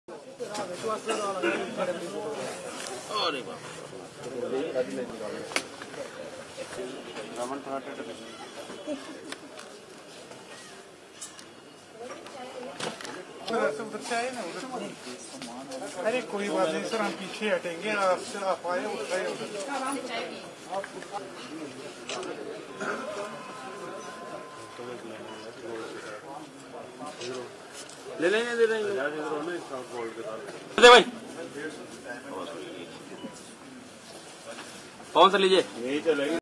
अरे बाप उधर से आए ना उधर। अरे कोई बात नहीं सर, हम पीछे हटेंगे, आपसे आप आए उठाए उधर। ले लेंगे दे देंगे भाई। कौन सा लीजिए? यही चलेगी।